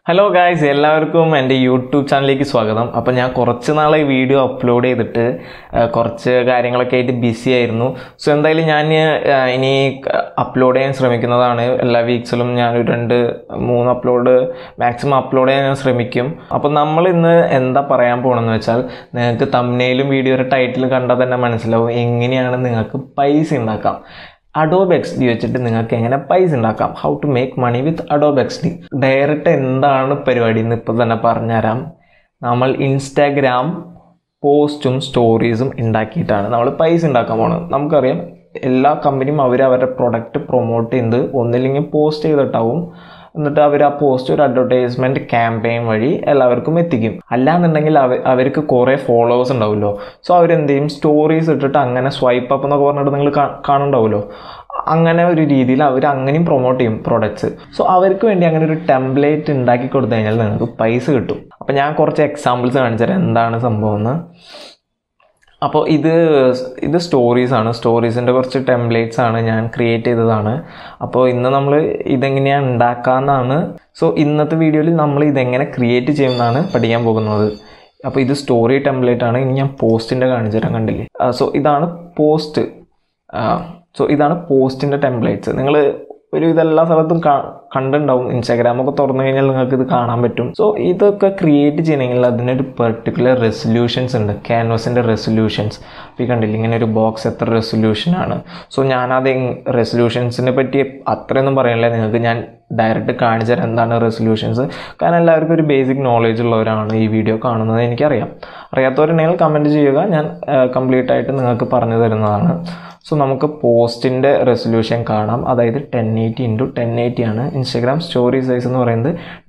Hello guys, എല്ലാവർക്കും എൻ്റെ YouTube ചാനലിലേക്ക് സ്വാഗതം. അപ്പോൾ ഞാൻ കുറച്ച് നാളെ വീഡിയോ അപ്ലോഡ് ചെയ്തിട്ട് കുറച്ച് കാര്യങ്ങളൊക്കെ ആയിട്ട് ബിസി ആയിരുന്നു. സോ എന്തായാലും ഞാൻ ഇനി അപ്ലോഡ് ചെയ്യാൻ ശ്രമിക്കുന്നതാണ്. എല്ലാ വീക്സിലും ഞാൻ ഒരു 2-3 അപ്ലോഡ് മാക്സിമം അപ്ലോഡ് ചെയ്യാൻ ഞാൻ ശ്രമിക്കും. അപ്പോൾ നമ്മൾ ഇന്ന് എന്താ പറയാൻ പോകണമെന്ന് വെച്ചാൽ, നിങ്ങൾക്ക് തംബ്നെയിലും വീഡിയോയുടെ ടൈറ്റിൽ കണ്ടാൽ തന്നെ മനസ്സിലാവും എങ്ങനെയാണ് നിങ്ങൾക്ക് പൈസ ഉണ്ടാക്കാം. Adobe XD വെച്ചിട്ട് നിങ്ങൾക്ക് എങ്ങനെ പൈസ ഉണ്ടാക്കാം. How to make money with Adobe XD. Direct എന്താണ് പരിപാടി എന്ന് ഇപ്പോൾ തന്നെ പറഞ്ഞുതരാം. നമ്മൾ ഇൻസ്റ്റാഗ്രാം പോസ്റ്റും സ്റ്റോറീസും ഉണ്ടാക്കിയിട്ടാണ് നമ്മൾ പൈസ ഉണ്ടാക്കാൻ പോകുന്നത്. നമുക്കറിയാം എല്ലാ കമ്പനിയും അവരുടെ പ്രൊഡക്റ്റ് പ്രൊമോട്ട് ചെയ്ത് ഒന്നില്ലെങ്കിൽ പോസ്റ്റ് ചെയ്തിട്ടാവും, എന്നിട്ട് അവർ ആ പോസ്റ്റ് ഒരു അഡ്വർടൈസ്മെൻറ്റ് ക്യാമ്പയിൻ വഴി എല്ലാവർക്കും എത്തിക്കും. അല്ലാന്നുണ്ടെങ്കിൽ അവർക്ക് കുറേ ഫോളോവേഴ്സ് ഉണ്ടാവുമല്ലോ. സോ അവരെന്ത് ചെയ്യും, സ്റ്റോറീസ് ഇട്ടിട്ട് അങ്ങനെ സ്വൈപ്പ് അപ്പ് എന്നൊക്കെ പറഞ്ഞിട്ട് നിങ്ങൾ കാണുന്നുണ്ടാവുമല്ലോ. അങ്ങനെ ഒരു രീതിയിൽ അവർ അങ്ങനെയും പ്രൊമോട്ട് ചെയ്യും പ്രൊഡക്ട്സ്. സോ അവർക്ക് വേണ്ടി അങ്ങനെ ഒരു ടെംപ്ലേറ്റ് ഉണ്ടാക്കി കൊടുത്തു കഴിഞ്ഞാൽ നിങ്ങൾക്ക് പൈസ കിട്ടും. അപ്പോൾ ഞാൻ കുറച്ച് എക്സാമ്പിൾസ് കാണിച്ചുതരാം എന്താണ് സംഭവം എന്ന്. അപ്പോൾ ഇത് സ്റ്റോറീസാണ്. സ്റ്റോറീസിൻ്റെ കുറച്ച് ടെംപ്ലേറ്റ്സ് ആണ് ഞാൻ ക്രിയേറ്റ് ചെയ്തതാണ്. അപ്പോൾ ഇന്ന് നമ്മൾ ഇതെങ്ങനെയാണ് ഉണ്ടാക്കാമെന്നാണ്. സോ ഇന്നത്തെ വീഡിയോയിൽ നമ്മൾ ഇതെങ്ങനെ ക്രിയേറ്റ് ചെയ്യുമെന്നാണ് പഠിക്കാൻ പോകുന്നത്. അപ്പോൾ ഇത് സ്റ്റോറി ടെംപ്ലേറ്റ് ആണ്. ഇനി ഞാൻ പോസ്റ്റിൻ്റെ കാണിച്ചു തരാൻ, കണ്ടില്ലേ. സോ ഇതാണ് പോസ്റ്റിൻ്റെ ടെംപ്ലേറ്റ്സ്. നിങ്ങൾ ഒരു ഇതെല്ലാ സ്ഥലത്തും കണ്ടുണ്ടാവും. ഇൻസ്റ്റാഗ്രാമൊക്കെ തുറന്നു കഴിഞ്ഞാൽ നിങ്ങൾക്ക് ഇത് കാണാൻ പറ്റും. സോ ഇതൊക്കെ ക്രിയേറ്റ് ചെയ്യണമെങ്കിൽ അതിനൊരു പെർട്ടിക്കുലർ റെസൊല്യൂഷൻസ് ഉണ്ട്, ക്യാൻവാസിൻ്റെ റെസൊല്യൂഷൻസ്. അപ്പോൾ ഈ കണ്ടില്ല, ഇങ്ങനെ ഒരു ബോക്സ് എത്ര റെസൊല്യൂഷനാണ്. സോ ഞാനത് റെസൊല്യൂഷൻസിനെ പറ്റി അത്രയൊന്നും പറയാനില്ല, നിങ്ങൾക്ക് ഞാൻ ഡയറക്റ്റ് കാണിച്ചു തരാം എന്താണ് റെസൊല്യൂഷൻസ്. കാരണം എല്ലാവർക്കും ഒരു ബേസിക് നോളേജ് ഉള്ളവരാണ് ഈ വീഡിയോ കാണുന്നത്, എനിക്കറിയാം. അറിയാത്തവരുണ്ടെങ്കിൽ കമൻറ്റ് ചെയ്യുക, ഞാൻ കംപ്ലീറ്റ് ആയിട്ട് നിങ്ങൾക്ക് പറഞ്ഞു തരുന്നതാണ്. സോ നമുക്ക് പോസ്റ്റിൻ്റെ റെസൊല്യൂഷൻ കാണാം. അതായത് 1080x1080 ആണ്. ഇൻസ്റ്റാഗ്രാം സ്റ്റോറി സൈസ് എന്ന് പറയുന്നത്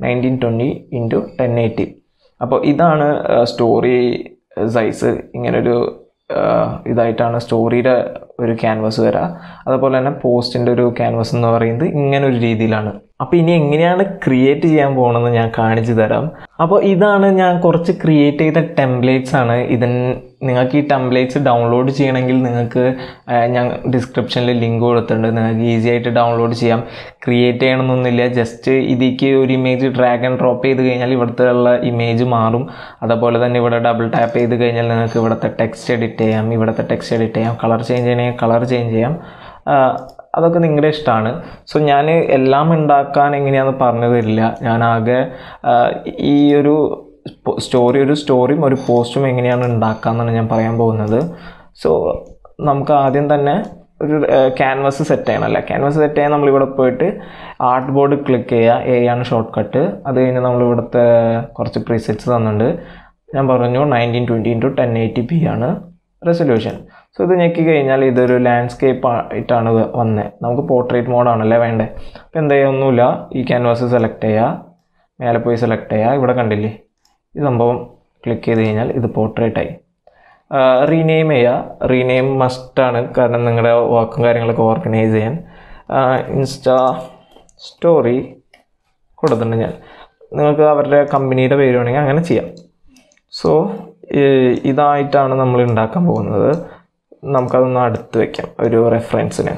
1920x1080. അപ്പോൾ ഇതാണ് സ്റ്റോറി സൈസ്. ഇങ്ങനൊരു ഇതായിട്ടാണ് സ്റ്റോറിയുടെ ഒരു ക്യാൻവാസ് വരിക. അതുപോലെ തന്നെ പോസ്റ്റിൻ്റെ ഒരു ക്യാൻവാസ് എന്ന് പറയുന്നത് ഇങ്ങനൊരു രീതിയിലാണ്. അപ്പോൾ ഇനി എങ്ങനെയാണ് ക്രിയേറ്റ് ചെയ്യാൻ പോകണമെന്ന് ഞാൻ കാണിച്ചു തരാം. അപ്പോൾ ഇതാണ് ഞാൻ കുറച്ച് ക്രിയേറ്റ് ചെയ്ത ടെംപ്ലേറ്റ്സ് ആണ്. നിങ്ങൾക്ക് ഈ ടെംപ്ലേറ്റ്സ് ഡൗൺലോഡ് ചെയ്യണമെങ്കിൽ നിങ്ങൾക്ക് ഞാൻ ഡിസ്ക്രിപ്ഷനിൽ ലിങ്ക് കൊടുത്തിട്ടുണ്ട്. നിങ്ങൾക്ക് ഈസി ആയിട്ട് ഡൗൺലോഡ് ചെയ്യാം. ക്രിയേറ്റ് ചെയ്യണമെന്നൊന്നുമില്ല, ജസ്റ്റ് ഇതിലേക്ക് ഒരു ഇമേജ് ഡ്രാഗ് ആൻഡ് ഡ്രോപ്പ് ചെയ്ത് കഴിഞ്ഞാൽ ഇവിടുത്തെ ഉള്ള ഇമേജ് മാറും. അതുപോലെ തന്നെ ഇവിടെ ഡബിൾ ടാപ്പ് ചെയ്ത് കഴിഞ്ഞാൽ നിങ്ങൾക്ക് ഇവിടുത്തെ ടെക്സ്റ്റ് എഡിറ്റ് ചെയ്യാം, കളർ ചേഞ്ച് ചെയ്യണമെങ്കിൽ കളർ ചേഞ്ച് ചെയ്യാം. അതൊക്കെ നിങ്ങളുടെ ഇഷ്ടമാണ്. സോ ഞാൻ എല്ലാം ഉണ്ടാക്കാൻ എങ്ങനെയാണെന്ന് പറഞ്ഞു തരില്ല. ഞാൻ ആകെ ഈ ഒരു സ്റ്റോറിയും ഒരു പോസ്റ്റും എങ്ങനെയാണ് ഉണ്ടാക്കാമെന്നാണ് ഞാൻ പറയാൻ പോകുന്നത്. സോ നമുക്ക് ആദ്യം തന്നെ ഒരു ക്യാൻവാസ് സെറ്റ് ചെയ്യണമല്ലേ. ക്യാൻവാസ് സെറ്റ് ചെയ്യാൻ നമ്മളിവിടെ പോയിട്ട് ആർട്ട് ബോർഡ് ക്ലിക്ക് ചെയ്യുക. എ ആണ് ഷോർട്ട് കട്ട്. അത് കഴിഞ്ഞ് നമ്മളിവിടുത്തെ കുറച്ച് പ്രീസെറ്റ്സ് തന്നിട്ടുണ്ട്. ഞാൻ പറഞ്ഞു 1920x1080p ആണ് റെസൊല്യൂഷൻ. സോ ഇത് ഞെക്കി കഴിഞ്ഞാൽ ഇതൊരു ലാൻഡ്സ്കേപ്പ് ആയിട്ടാണ് വന്നത്. നമുക്ക് പോർട്രേറ്റ് മോഡാണല്ലേ വേണ്ടത്. അപ്പോൾ എന്താ ചെയ്യുക, ഒന്നുമില്ല, ഈ ക്യാൻവാസ് സെലക്ട് ചെയ്യുക, മേലെ പോയി സെലക്ട് ചെയ്യുക. ഇവിടെ കണ്ടില്ലേ ഈ സംഭവം ക്ലിക്ക് ചെയ്ത് കഴിഞ്ഞാൽ ഇത് പോർട്രേറ്റായി. റീനെയിം ചെയ്യുക. റീനെയിം മസ്റ്റാണ്, കാരണം നിങ്ങളുടെ വർക്കും കാര്യങ്ങളൊക്കെ ഓർഗനൈസ് ചെയ്യാൻ. ഇൻസ്റ്റാ സ്റ്റോറി കൊടുത്തിട്ടുണ്ട് ഞാൻ. നിങ്ങൾക്ക് അവരുടെ കമ്പനിയുടെ പേര് വേണമെങ്കിൽ അങ്ങനെ ചെയ്യാം. സോ ഇതായിട്ടാണ് നമ്മൾ ഉണ്ടാക്കാൻ പോകുന്നത്. നമുക്കതൊന്ന് അടുത്ത് വയ്ക്കാം ഒരു റെഫറൻസിന്.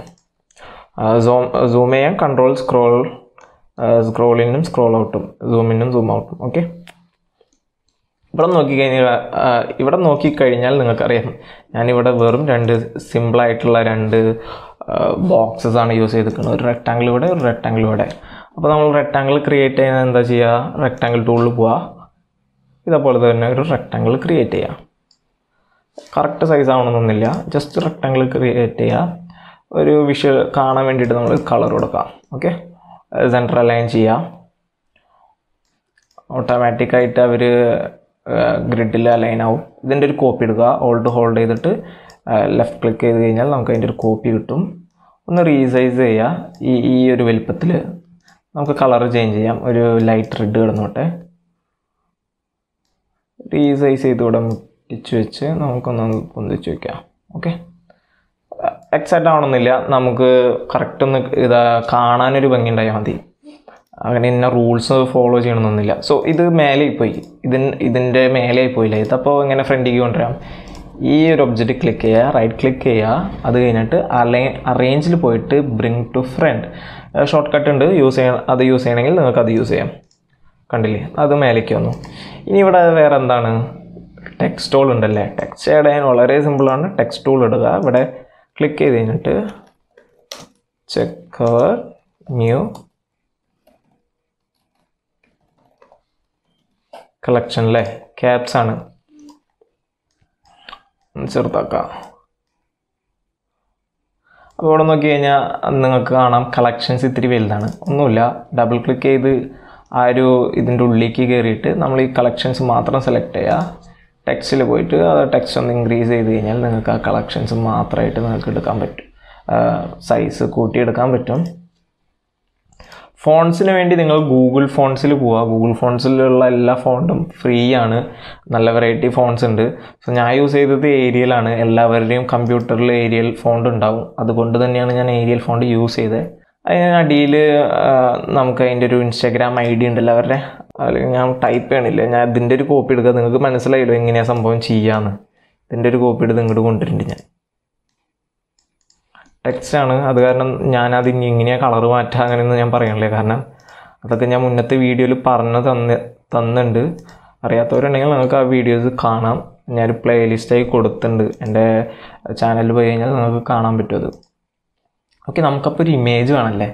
സൂം ചെയ്യാം, കൺട്രോൾ സ്ക്രോളിനും സ്ക്രോൾ ഔട്ടും, സൂമിനും സൂം ഔട്ടും. ഓക്കെ, ഇവിടെ നോക്കിക്കഴിഞ്ഞാൽ നിങ്ങൾക്കറിയാം ഞാനിവിടെ വെറും 2 സിമ്പിളായിട്ടുള്ള 2 ബോക്സസ് ആണ് യൂസ് ചെയ്തിരിക്കുന്നത്. ഒരു റെക്ടാങ്കിൾ ഇവിടെ, ഒരു റെക്ടാങ്കിൾ ഇവിടെ. അപ്പോൾ നമ്മൾ റെക്ടാങ്കിൾ ക്രിയേറ്റ് ചെയ്യുന്നത് എന്താ ചെയ്യുക, റെക്ടാങ്കിൾ ടൂളിൽ പോവുക. ഇതേപോലെ തന്നെ ഒരു റെക്ടാങ്കിൾ ക്രിയേറ്റ് ചെയ്യുക. കറക്റ്റ് സൈസ് ആവണമെന്നൊന്നുമില്ല, ജസ്റ്റ് റെക്ടാങ്കിൾ ക്രിയേറ്റ് ചെയ്യുക. ഒരു വിഷ്വൽ കാണാൻ വേണ്ടിയിട്ട് നമ്മൾ കളർ കൊടുക്കാം. ഓക്കെ, സെൻറ്റർ അലൈൻ ചെയ്യുക. ഓട്ടോമാറ്റിക്കായിട്ട് അവർ ഗ്രിഡിൽ അലൈൻ ആവും. ഇതിൻ്റെ ഒരു കോപ്പി എടുക്കുക. ഹോൾഡ് ചെയ്തിട്ട് ലെഫ്റ്റ് ക്ലിക്ക് ചെയ്ത് കഴിഞ്ഞാൽ നമുക്ക് അതിൻ്റെ ഒരു കോപ്പി കിട്ടും. ഒന്ന് റീസൈസ് ചെയ്യുക. ഈ ഒരു വലിപ്പത്തിൽ നമുക്ക് കളർ ചേഞ്ച് ചെയ്യാം. ഒരു ലൈറ്റ് റെഡ് കിടന്നോട്ടെ. റീസൈസ് ചെയ്തുകൂടെ മുട്ടിച്ച് വെച്ച് നമുക്കൊന്ന് പൊന്തിച്ച് വയ്ക്കാം. ഓക്കെ, എക്സാക്റ്റ് ആവണമെന്നില്ല, നമുക്ക് കറക്റ്റ് ഒന്ന് കാണാനൊരു ഭംഗി ഉണ്ടായാൽ മതി. അങ്ങനെ ഇന്ന റൂൾസ് ഫോളോ ചെയ്യണമെന്നൊന്നുമില്ല. സോ ഇത് മേലെ പോയി, ഇതിൻ്റെ മേലെ പോയില്ല. ഇതപ്പോൾ ഇങ്ങനെ ഫ്രണ്ടിലേക്ക് കൊണ്ടുവരാം. ഈ ഒരു ഒബ്ജക്റ്റ് ക്ലിക്ക് ചെയ്യുക, റൈറ്റ് ക്ലിക്ക് ചെയ്യുക. അത് കഴിഞ്ഞിട്ട് അറേഞ്ചിൽ പോയിട്ട് bring to front shortcut ഉണ്ട്, അത് യൂസ് ചെയ്യണമെങ്കിൽ നിങ്ങൾക്ക് അത് യൂസ് ചെയ്യാം. കണ്ടില്ലേ, അത് മേലേക്ക് വന്നു. ഇനി ഇവിടെ വേറെ എന്താണ്, ടെക്സ്റ്റ് ടൂൾ ഉണ്ടല്ലേ. ടെക്സ്റ്റ് ആഡ് ചെയ്യാൻ വളരെ സിമ്പിളാണ്. ടെക്സ്റ്റ് ടൂൾ ഇടുക, ഇവിടെ ക്ലിക്ക് ചെയ്ത് കഴിഞ്ഞിട്ട് ചെക്ക് അവർ ന്യൂ കളക്ഷൻ അല്ലേ, ക്യാപ്സ് ആണ്, ചെറുതാക്കാം. അപ്പോൾ ഇവിടെ നോക്കി കഴിഞ്ഞാൽ നിങ്ങൾക്ക് കാണാം കളക്ഷൻസ് ഇത്തിരി വലുതാണ്. ഒന്നുമില്ല, ഡബിൾ ക്ലിക്ക് ചെയ്ത് ആ ഒരു ഇതിൻ്റെ ഉള്ളിലേക്ക് കയറിയിട്ട് നമ്മൾ ഈ കളക്ഷൻസ് മാത്രം സെലക്ട് ചെയ്യുക. ടെക്സ്റ്റിൽ പോയിട്ട് അത് ടെക്സ്റ്റ് ഒന്ന് ഇൻക്രീസ് ചെയ്ത് കഴിഞ്ഞാൽ നിങ്ങൾക്ക് ആ കളക്ഷൻസ് മാത്രമായിട്ട് നിങ്ങൾക്ക് എടുക്കാൻ പറ്റും, സൈസ് കൂട്ടിയെടുക്കാൻ പറ്റും. ഫോൺസിന് വേണ്ടി നിങ്ങൾ ഗൂഗിൾ ഫോൺസിൽ പോവുക. ഗൂഗിൾ ഫോൺസിലുള്ള എല്ലാ ഫോണ്ടും ഫ്രീ ആണ്, നല്ല വെറൈറ്റി ഫോൺസ് ഉണ്ട്. സോ ഞാൻ യൂസ് ചെയ്തത് ഏരിയലാണ്. എല്ലാവരുടെയും കമ്പ്യൂട്ടറിൽ ഏരിയൽ ഫോണ്ട് ഉണ്ടാവും, അതുകൊണ്ട് തന്നെയാണ് ഞാൻ ഏരിയൽ ഫോണ്ട് യൂസ് ചെയ്തത്. അതിന് അടിയിൽ നമുക്ക് അതിൻ്റെ ഒരു ഇൻസ്റ്റാഗ്രാം ID ഉണ്ടല്ലോ അവരുടെ, അല്ലെങ്കിൽ ഞാൻ ടൈപ്പ് ചെയ്യണില്ല, ഞാൻ ഇതിൻ്റെ ഒരു കോപ്പി എടുക്കുക. നിങ്ങൾക്ക് മനസ്സിലായല്ലോ എങ്ങനെയാണ് സംഭവം ചെയ്യാമെന്ന്. ഇതിൻ്റെ ഒരു കോപ്പി എടുത്ത് ഇങ്ങോട്ട് കൊണ്ടുവരുന്നുണ്ട്. ഞാൻ ടെക്സ്റ്റാണ്, അത് കാരണം ഞാനത് ഇങ്ങനെയാണ് കളർ മാറ്റുക അങ്ങനെയൊന്നും ഞാൻ പറയണില്ല, കാരണം അതൊക്കെ ഞാൻ മുന്നത്തെ വീഡിയോയിൽ തന്നിട്ടുണ്ട്. അറിയാത്തവരുണ്ടെങ്കിൽ നിങ്ങൾക്ക് ആ വീഡിയോസ് കാണാം. ഞാനൊരു പ്ലേലിസ്റ്റായി കൊടുത്തിട്ടുണ്ട്, എൻ്റെ ചാനലിൽ പോയി കഴിഞ്ഞാൽ നിങ്ങൾക്ക് കാണാൻ പറ്റും അത്. ഓക്കെ, നമുക്കപ്പോൾ ഒരു ഇമേജ് വേണമല്ലേ.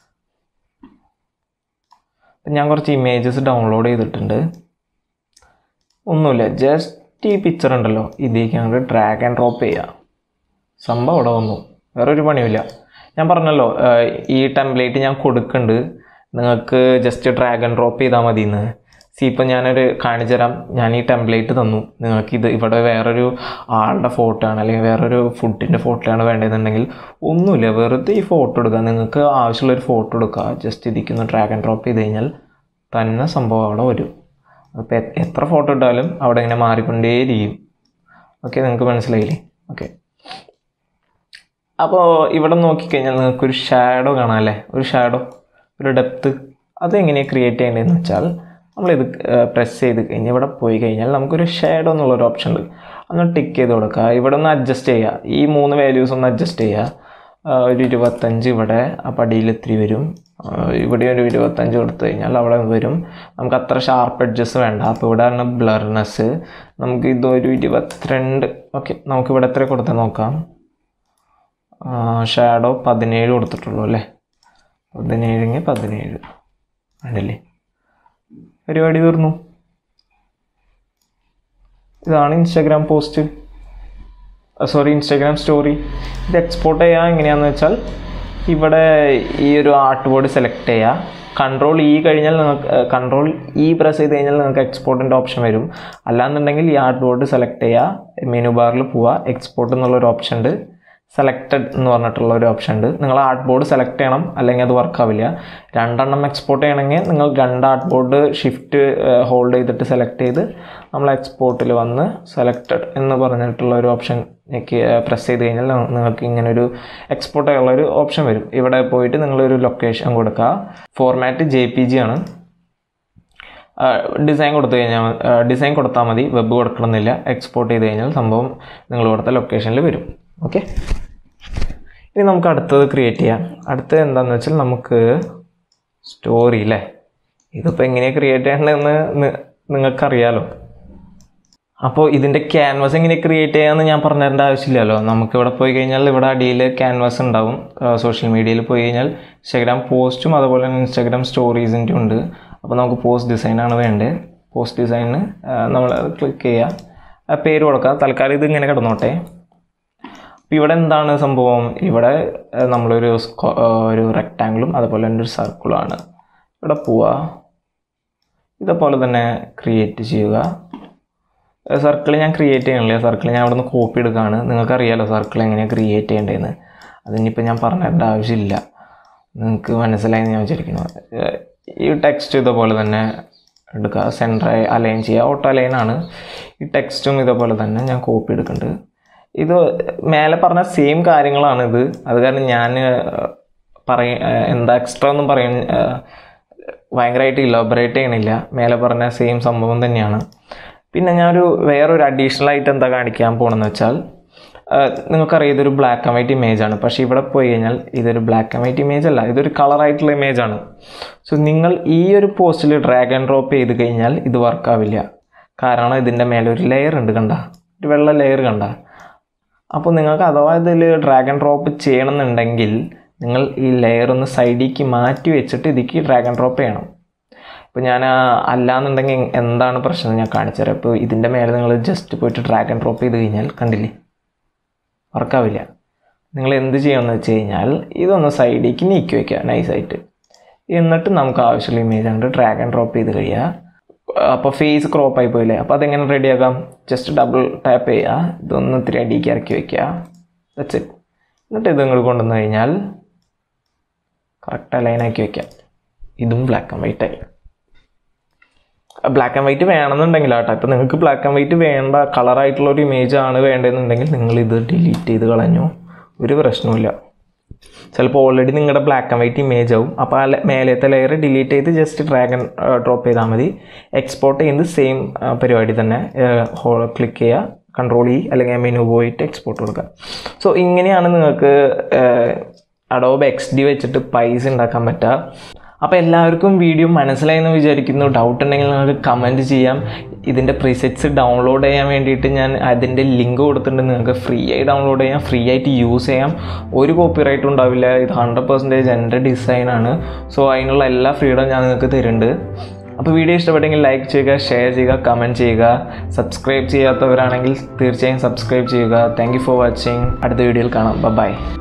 ഞാൻ കുറച്ച് ഇമേജസ് ഡൗൺലോഡ് ചെയ്തിട്ടുണ്ട്. ഒന്നുമില്ല, ജസ്റ്റ് ഈ പിക്ചർ ഉണ്ടല്ലോ ഇതിലേക്ക് ഞങ്ങൾ ഡ്രാഗ് ആൻഡ് ഡ്രോപ്പ് ചെയ്യുക. സംഭവം അവിടെ വന്നു, വേറൊരു പണിയില്ല. ഞാൻ പറഞ്ഞല്ലോ ഈ ടെംപ്ലേറ്റ് ഞാൻ കൊടുക്കുന്നുണ്ട്, നിങ്ങൾക്ക് ജസ്റ്റ് ഡ്രാഗ് ആൻഡ് ഡ്രോപ്പ് ചെയ്താൽ മതി എന്ന്. ഇപ്പം ഞാനൊരു കാണിച്ചു തരാം. ഞാൻ ഈ ടെംപ്ലേറ്റ് തന്നു നിങ്ങൾക്ക്. ഇവിടെ വേറൊരു ആളുടെ ഫോട്ടോ ആണ് അല്ലെങ്കിൽ വേറൊരു ഫുഡിൻ്റെ ഫോട്ടോ ആണ് വേണ്ടതെന്നുണ്ടെങ്കിൽ ഒന്നുമില്ല, വെറുതെ ഈ ഫോട്ടോ എടുക്കുക. നിങ്ങൾക്ക് ആവശ്യമുള്ളൊരു ഫോട്ടോ എടുക്കുക, ജസ്റ്റ് ഇതിക്കൊന്ന് ഡ്രാഗ് ആൻഡ് ഡ്രോപ്പ് ചെയ്ത് കഴിഞ്ഞാൽ തന്നെ സംഭവം അവിടെ വരും. അപ്പോൾ എത്ര ഫോട്ടോ ഇട്ടാലും അവിടെ ഇങ്ങനെ മാറിക്കൊണ്ടേയിരിക്കും. ഓക്കെ, നിങ്ങൾക്ക് മനസ്സിലായില്ലേ? ഓക്കെ, അപ്പോൾ ഇവിടെ നോക്കിക്കഴിഞ്ഞാൽ നിങ്ങൾക്കൊരു ഷാഡോ കാണാം അല്ലേ, ഒരു ഷാഡോ, ഒരു ഡെപ്ത്ത്. അതെങ്ങനെയാണ് ക്രിയേറ്റ് ചെയ്യേണ്ടതെന്ന് വെച്ചാൽ നമ്മളിത് പ്രസ് ചെയ്ത് കഴിഞ്ഞ് ഇവിടെ പോയി കഴിഞ്ഞാൽ നമുക്കൊരു ഷാഡോ എന്നുള്ളൊരു ഓപ്ഷൻ ഉണ്ട്. ഒന്ന് ടിക്ക് ചെയ്ത് കൊടുക്കുക. ഇവിടെ ഒന്ന് അഡ്ജസ്റ്റ് ചെയ്യുക, ഈ 3 വാല്യൂസ് ഒന്ന് അഡ്ജസ്റ്റ് ചെയ്യുക. ഒരു 25 ഇവിടെ ആ പടിയിൽ ഇത്തിരി വരും, ഇവിടെ ഒരു 25 കൊടുത്തു കഴിഞ്ഞാൽ അവിടെ വരും. നമുക്ക് അത്ര ഷാർപ്പ് എഡ്ജസ് വേണ്ട. അപ്പോൾ ഇവിടെ ആണ് ബ്ലർനെസ്, നമുക്ക് ഇതൊരു 22. ഓക്കെ, നമുക്കിവിടെ എത്ര കൊടുത്താൽ നോക്കാം. ഷാഡോ 17 കൊടുത്തിട്ടുള്ളൂ അല്ലേ, 17 ആണല്ലേ. പരിപാടി തീർന്നു. ഇതാണ് ഇൻസ്റ്റാഗ്രാം പോസ്റ്റ്, ഇൻസ്റ്റാഗ്രാം സ്റ്റോറി. ഇത് എക്സ്പോർട്ട് ചെയ്യുക എങ്ങനെയാണെന്ന് വെച്ചാൽ ഇവിടെ ഈ ഒരു ആർട്ട് ബോർഡ് സെലക്ട് ചെയ്യുക. Ctrl+E കഴിഞ്ഞാൽ നിങ്ങൾക്ക് Ctrl+E പ്രസ് ചെയ്ത് കഴിഞ്ഞാൽ നിങ്ങൾക്ക് എക്സ്പോർട്ടിൻ്റെ ഓപ്ഷൻ വരും. അല്ലാന്നുണ്ടെങ്കിൽ ഈ ആർട്ട് ബോർഡ് സെലക്ട് ചെയ്യുക, മെനു ബാറിൽ പോവുക, എക്സ്പോർട്ട് എന്നുള്ളൊരു ഓപ്ഷൻ ഉണ്ട്, സെലക്റ്റഡ് എന്ന് പറഞ്ഞിട്ടുള്ള ഒരു ഓപ്ഷൻ ഉണ്ട്. നിങ്ങൾ ആർട്ട് ബോർഡ് സെലക്ട് ചെയ്യണം, അല്ലെങ്കിൽ അത് വർക്കാവില്ല. 2 എണ്ണം എക്സ്പോർട്ട് ചെയ്യണമെങ്കിൽ നിങ്ങൾ 2 ആർട്ട് ബോർഡ് ഷിഫ്റ്റ് ഹോൾഡ് ചെയ്തിട്ട് സെലക്ട് ചെയ്ത് നമ്മൾ എക്സ്പോർട്ടിൽ വന്ന് സെലക്റ്റഡ് എന്ന് പറഞ്ഞിട്ടുള്ള ഒരു ഓപ്ഷൻ പ്രസ് ചെയ്ത് കഴിഞ്ഞാൽ നിങ്ങൾക്ക് ഇങ്ങനൊരു എക്സ്പോർട്ട് ചെയ്യാനുള്ളൊരു ഓപ്ഷൻ വരും. ഇവിടെ പോയിട്ട് നിങ്ങളൊരു ലൊക്കേഷൻ കൊടുക്കുക. ഫോർമാറ്റ് JPG ആണ്. ഡിസൈൻ കൊടുത്താൽ മതി, വെബ് കൊടുക്കണമെന്നില്ല. എക്സ്പോർട്ട് ചെയ്ത് കഴിഞ്ഞാൽ സംഭവം നിങ്ങൾ കൊടുത്ത ലൊക്കേഷനിൽ വരും. ഓക്കെ, ഇനി നമുക്ക് അടുത്തത് ക്രിയേറ്റ് ചെയ്യാം. അടുത്തത് എന്താണെന്ന് വെച്ചാൽ നമുക്ക് സ്റ്റോറി അല്ലേ. ഇതിപ്പോൾ എങ്ങനെയാണ് ക്രിയേറ്റ് ചെയ്യേണ്ടതെന്ന് നിങ്ങൾക്കറിയാലോ. അപ്പോൾ ഇതിൻ്റെ ക്യാൻവാസ് എങ്ങനെ ക്രിയേറ്റ് ചെയ്യാമെന്ന് ഞാൻ പറഞ്ഞു തരേണ്ട ആവശ്യമില്ലല്ലോ. നമുക്കിവിടെ പോയി കഴിഞ്ഞാൽ ഇവിടെ അടിയിൽ ക്യാൻവാസ് ഉണ്ടാവും. സോഷ്യൽ മീഡിയയിൽ പോയി കഴിഞ്ഞാൽ ഇൻസ്റ്റാഗ്രാം പോസ്റ്റും അതുപോലെ തന്നെ ഇൻസ്റ്റാഗ്രാം സ്റ്റോറീസിൻ്റെ ഉണ്ട്. അപ്പോൾ നമുക്ക് പോസ്റ്റ് ഡിസൈനാണ് വേണ്ടത്. പോസ്റ്റ് ഡിസൈനിന് നമ്മൾ ക്ലിക്ക് ചെയ്യുക, പേര് കൊടുക്കുക. തൽക്കാലം ഇത് ഇങ്ങനെ കിടന്നോട്ടെ. അപ്പോൾ ഇവിടെ എന്താണ് സംഭവം, ഇവിടെ നമ്മളൊരു ഒരു റെക്റ്റാങ്കിളും അതുപോലെ തന്നെ ഒരു സർക്കിളാണ്. ഇവിടെ പോവുക, ഇതേപോലെ തന്നെ ക്രിയേറ്റ് ചെയ്യുക. സർക്കിൾ ഞാൻ ക്രിയേറ്റ് ചെയ്യണില്ല, സർക്കിൾ ഞാൻ അവിടെ നിന്ന് കോപ്പി എടുക്കുകയാണ്. നിങ്ങൾക്കറിയാമല്ലോ സർക്കിൾ എങ്ങനെയാണ് ക്രിയേറ്റ് ചെയ്യേണ്ടതെന്ന്. അതിനിപ്പോൾ ഞാൻ പറഞ്ഞു തരേണ്ട ആവശ്യമില്ല, നിങ്ങൾക്ക് മനസ്സിലായെന്ന് ഞാൻ വിചാരിക്കുന്നു. ഈ ടെക്സ്റ്റ് ഇതേപോലെ തന്നെ എടുക്കുക, സെൻറ്ററായി അലൈൻ ചെയ്യുക. ഓട്ടോ അലൈനാണ്. ഈ ടെക്സ്റ്റും ഇതേപോലെ തന്നെ ഞാൻ കോപ്പി എടുക്കുന്നുണ്ട്. ഇത് മേലെ പറഞ്ഞ സെയിം കാര്യങ്ങളാണിത്. അത് കാരണം ഞാൻ എന്താ എക്സ്ട്രാ ഒന്നും ഭയങ്കരമായിട്ട് ഇലോബറേറ്റ് ചെയ്യണില്ല. മേലെ പറഞ്ഞ സെയിം സംഭവം തന്നെയാണ്. പിന്നെ ഞാനൊരു വേറൊരു അഡീഷണൽ ആയിട്ട് എന്താ കാണിക്കാൻ പോകണമെന്ന് വെച്ചാൽ നിങ്ങൾക്കറിയാം ഇതൊരു ബ്ലാക്ക് ആൻഡ് വൈറ്റ് ഇമേജ് ആണ്. പക്ഷേ ഇവിടെ പോയി കഴിഞ്ഞാൽ ഇതൊരു ബ്ലാക്ക് ആൻഡ് വൈറ്റ് ഇമേജ് അല്ല, ഇതൊരു കളറായിട്ടുള്ള ഇമേജ് ആണ്. സോ നിങ്ങൾ ഈ ഒരു പോസ്റ്റിൽ ഡ്രാഗ് ആൻഡ് ഡ്രോപ്പ് ചെയ്ത് കഴിഞ്ഞാൽ ഇത് വർക്കാവില്ല. കാരണം ഇതിൻ്റെ മേലെ ഒരു ലെയർ ഉണ്ട്, കണ്ട, ഒരു വെള്ള ലെയർ കണ്ട. അപ്പോൾ നിങ്ങൾക്ക് അഥവാ ഇതിൽ ഡ്രാഗ് ആൻഡ് ഡ്രോപ്പ് ചെയ്യണമെന്നുണ്ടെങ്കിൽ നിങ്ങൾ ഈ ലെയർ ഒന്ന് സൈഡിലേക്ക് മാറ്റി വെച്ചിട്ട് ഇതിലേക്ക് ഡ്രാഗ് ആൻഡ് ഡ്രോപ്പ് ചെയ്യണം. ഇപ്പോൾ ഞാൻ അല്ലാന്നുണ്ടെങ്കിൽ എന്താണ് പ്രശ്നം ഞാൻ കാണിച്ചു തരാം. ഇപ്പോൾ ഇതിൻ്റെ മേലെ നിങ്ങൾ ജസ്റ്റ് പോയിട്ട് ഡ്രാഗ് ആൻഡ് ഡ്രോപ്പ് ചെയ്ത് കഴിഞ്ഞാൽ കണ്ടില്ലേ, വർക്കാവില്ല. നിങ്ങൾ എന്ത് ചെയ്യണമെന്ന് വെച്ച് കഴിഞ്ഞാൽ ഇതൊന്ന് സൈഡിലേക്ക് നീക്കി വയ്ക്കുക നൈസായിട്ട്. എന്നിട്ട് നമുക്ക് ആവശ്യമുള്ള ഇമേജ് അങ്ങോട്ട് ഡ്രാഗ് ആൻഡ് ഡ്രോപ്പ് ചെയ്ത് കഴിയുക. അപ്പോൾ ഫേസ് ക്രോപ്പ് ആയി പോയില്ലേ, അപ്പോൾ അതെങ്ങനെ റെഡിയാക്കാം? ജസ്റ്റ് ഡബിൾ ടാപ്പ് ചെയ്യുക, ഇതൊന്ന് ഇത്തിരി അടിക്ക് ഇറക്കി വയ്ക്കുക, ദാറ്റ്സ് ഇറ്റ്. എന്നിട്ട് ഇത് നിങ്ങൾ കൊണ്ടുവന്ന് കഴിഞ്ഞാൽ കറക്റ്റ് അലൈനാക്കി വയ്ക്കുക. ഇതും ബ്ലാക്ക് ആൻഡ് വൈറ്റ് ആയി. ബ്ലാക്ക് ആൻഡ് വൈറ്റ് വേണമെന്നുണ്ടെങ്കിൽ ആട്ടോ, ഇപ്പോൾ നിങ്ങൾക്ക് ബ്ലാക്ക് ആൻഡ് വൈറ്റ് വേണ്ട, കളറായിട്ടുള്ള ഒരു ഇമേജ് ആണ് വേണ്ടതെന്നുണ്ടെങ്കിൽ നിങ്ങളിത് ഡിലീറ്റ് ചെയ്ത് കളഞ്ഞു, ഒരു പ്രശ്നവുമില്ല. ചിലപ്പോൾ ഓൾറെഡി നിങ്ങളുടെ ബ്ലാക്ക് ആൻഡ് വൈറ്റ് ഇമേജ് ആവും. അപ്പോൾ ആ മേലത്തെ ലെയർ ഡിലീറ്റ് ചെയ്ത് ജസ്റ്റ് ഡ്രാഗ് ആൻഡ് ഡ്രോപ്പ് ചെയ്താൽ മതി. എക്സ്പോർട്ട് ചെയ്യുന്നത് സെയിം പരിപാടി തന്നെ, ക്ലിക്ക് ചെയ്യുക, കൺട്രോൾ ഇ അല്ലെങ്കിൽ മെനു പോയിട്ട് എക്സ്പോർട്ട് കൊടുക്കുക. സോ ഇങ്ങനെയാണ് നിങ്ങൾക്ക് അഡോബ് XD വെച്ചിട്ട് പൈസ ഉണ്ടാക്കാൻ പറ്റുക. അപ്പോൾ എല്ലാവർക്കും വീഡിയോ മനസ്സിലായെന്ന് വിചാരിക്കുന്നു. ഡൗട്ട് ഉണ്ടെങ്കിൽ നിങ്ങൾക്ക് കമൻറ്റ് ചെയ്യാം. ഇതിൻ്റെ പ്രീസെറ്റ്സ് ഡൗൺലോഡ് ചെയ്യാൻ വേണ്ടിയിട്ട് ഞാൻ അതിൻ്റെ ലിങ്ക് കൊടുത്തിട്ടുണ്ട്. നിങ്ങൾക്ക് ഫ്രീ ആയി ഡൗൺലോഡ് ചെയ്യാം, ഫ്രീ ആയിട്ട് യൂസ് ചെയ്യാം, ഒരു കോപ്പിറൈറ്റും ഉണ്ടാവില്ല. ഇത് 100% എൻ്റെ ഡിസൈനാണ്. സോ അതിനുള്ള എല്ലാ ഫ്രീഡം ഞാൻ നിങ്ങൾക്ക് തരുന്നുണ്ട്. അപ്പോൾ വീഡിയോ ഇഷ്ടപ്പെട്ടെങ്കിൽ ലൈക്ക് ചെയ്യുക, ഷെയർ ചെയ്യുക, കമൻറ്റ് ചെയ്യുക. സബ്സ്ക്രൈബ് ചെയ്യാത്തവരാണെങ്കിൽ തീർച്ചയായും സബ്സ്ക്രൈബ് ചെയ്യുക. Thank you for watching. അടുത്ത വീഡിയോയിൽ കാണാം. ബൈ.